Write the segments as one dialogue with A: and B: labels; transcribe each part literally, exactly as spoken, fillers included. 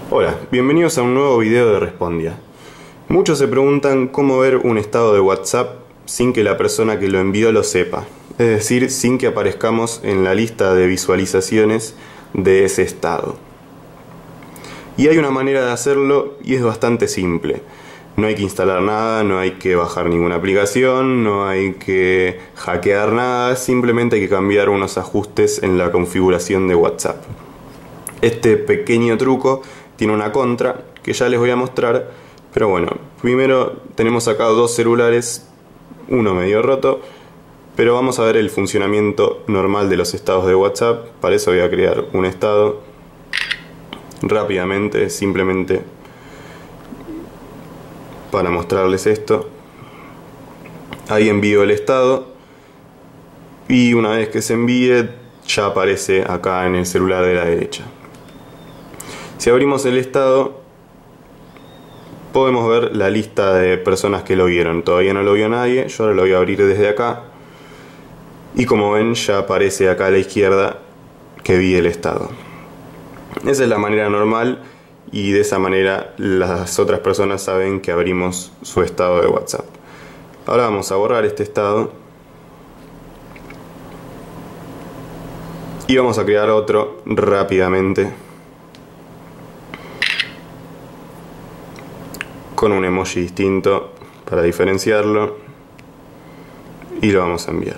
A: Hola, bienvenidos a un nuevo video de Respondia. Muchos se preguntan cómo ver un estado de WhatsApp sin que la persona que lo envió lo sepa, es decir, sin que aparezcamos en la lista de visualizaciones de ese estado. Y hay una manera de hacerlo y es bastante simple. No hay que instalar nada, no hay que bajar ninguna aplicación, no hay que hackear nada, simplemente hay que cambiar unos ajustes en la configuración de WhatsApp. Este pequeño truco tiene una contra que ya les voy a mostrar, pero bueno, primero tenemos acá dos celulares, uno medio roto, pero vamos a ver el funcionamiento normal de los estados de WhatsApp. Para eso voy a crear un estado rápidamente, simplemente para mostrarles esto. Ahí envío el estado y una vez que se envíe ya aparece acá en el celular de la derecha. Si abrimos el estado podemos ver la lista de personas que lo vieron. Todavía no lo vio nadie, yo ahora lo voy a abrir desde acá y como ven ya aparece acá a la izquierda que vi el estado. Esa es la manera normal y de esa manera las otras personas saben que abrimos su estado de WhatsApp. Ahora vamos a borrar este estado y vamos a crear otro rápidamente con un emoji distinto para diferenciarlo y lo vamos a enviar.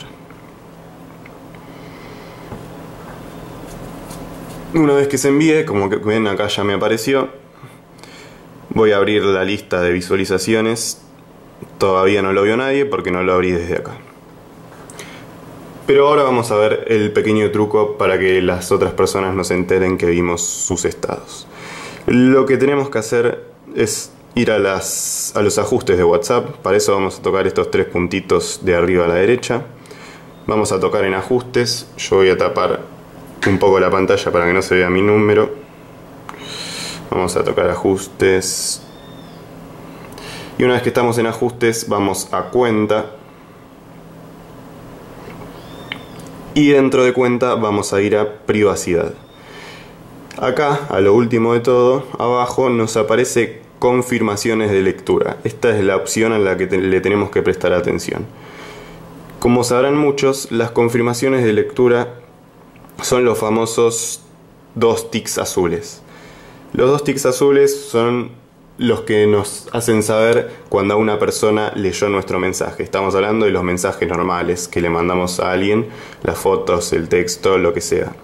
A: Una vez que se envíe, como que ven acá ya me apareció, voy a abrir la lista de visualizaciones. Todavía no lo vio nadie porque no lo abrí desde acá. Pero ahora vamos a ver el pequeño truco para que las otras personas no se enteren que vimos sus estados. Lo que tenemos que hacer es ir a, las, a los ajustes de WhatsApp. Para eso vamos a tocar estos tres puntitos de arriba a la derecha. Vamos a tocar en ajustes. Yo voy a tapar un poco la pantalla para que no se vea mi número. Vamos a tocar ajustes. Y una vez que estamos en ajustes vamos a cuenta. Y dentro de cuenta vamos a ir a privacidad. Acá, a lo último de todo, abajo nos aparece confirmaciones de lectura. Esta es la opción a la que te, le tenemos que prestar atención. Como sabrán muchos, las confirmaciones de lectura son los famosos dos tics azules. Los dos tics azules son los que nos hacen saber cuando una persona leyó nuestro mensaje. Estamos hablando de los mensajes normales que le mandamos a alguien, las fotos, el texto, lo que sea.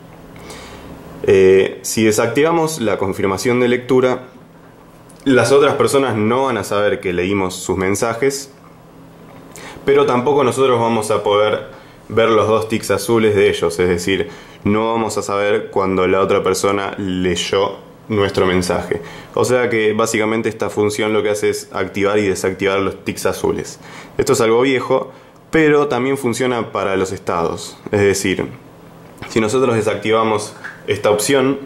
A: Eh, si desactivamos la confirmación de lectura, las otras personas no van a saber que leímos sus mensajes, pero tampoco nosotros vamos a poder ver los dos tics azules de ellos, es decir, no vamos a saber cuando la otra persona leyó nuestro mensaje. O sea que básicamente esta función lo que hace es activar y desactivar los tics azules. Esto es algo viejo, pero también funciona para los estados. Es decir, si nosotros desactivamos esta opción,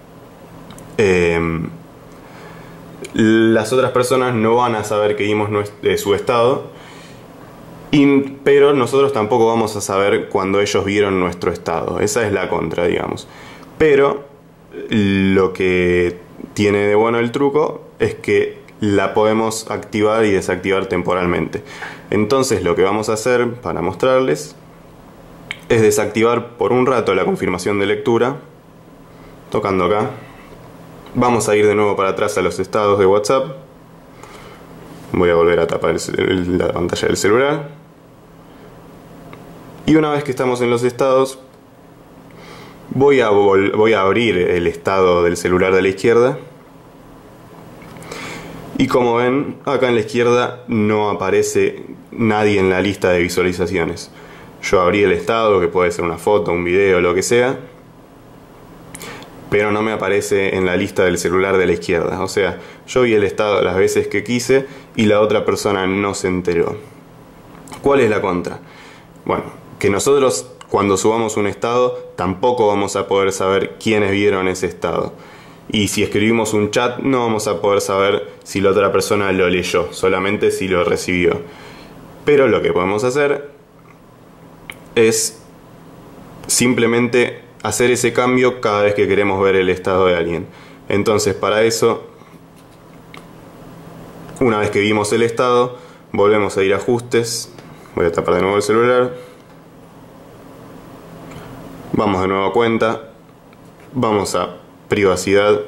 A: eh, las otras personas no van a saber que vimos nuestro, eh, su estado, y, pero nosotros tampoco vamos a saber cuando ellos vieron nuestro estado. Esa es la contra, digamos. Pero lo que tiene de bueno el truco es que la podemos activar y desactivar temporalmente. Entonces lo que vamos a hacer para mostrarles es desactivar por un rato la confirmación de lectura, tocando acá. Vamos a ir de nuevo para atrás a los estados de WhatsApp. Voy a volver a tapar el, la pantalla del celular. Y una vez que estamos en los estados, voy a, voy a abrir el estado del celular de la izquierda. Y como ven, acá en la izquierda no aparece nadie en la lista de visualizaciones. Yo abrí el estado, que puede ser una foto, un video, lo que sea, pero no me aparece en la lista del celular de la izquierda. O sea, yo vi el estado las veces que quise y la otra persona no se enteró. ¿Cuál es la contra? Bueno, que nosotros cuando subamos un estado tampoco vamos a poder saber quiénes vieron ese estado. Y si escribimos un chat no vamos a poder saber si la otra persona lo leyó, solamente si lo recibió. Pero lo que podemos hacer es simplemente hacer ese cambio cada vez que queremos ver el estado de alguien. Entonces, para eso, una vez que vimos el estado, volvemos a ir a ajustes. Voy a tapar de nuevo el celular. Vamos de nuevo a cuenta. Vamos a privacidad.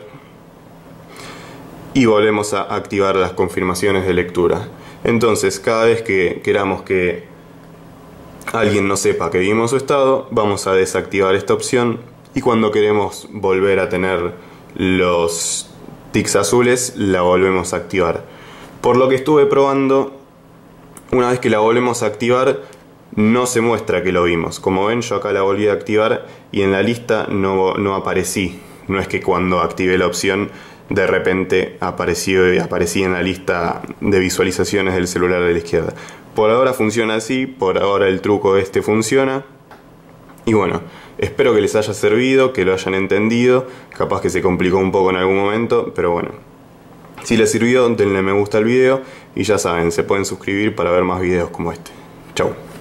A: Y volvemos a activar las confirmaciones de lectura. Entonces, cada vez que queramos que alguien no sepa que vimos su estado, vamos a desactivar esta opción. Y cuando queremos volver a tener los tics azules, la volvemos a activar. Por lo que estuve probando, una vez que la volvemos a activar, no se muestra que lo vimos. Como ven, yo acá la volví a activar y en la lista no, no aparecí. No es que cuando activé la opción de repente apareció y aparecí en la lista de visualizaciones del celular de la izquierda. Por ahora funciona así, por ahora el truco este funciona. Y bueno, espero que les haya servido, que lo hayan entendido. Capaz que se complicó un poco en algún momento, pero bueno. Si les sirvió, denle me gusta al video y ya saben, se pueden suscribir para ver más videos como este. Chau.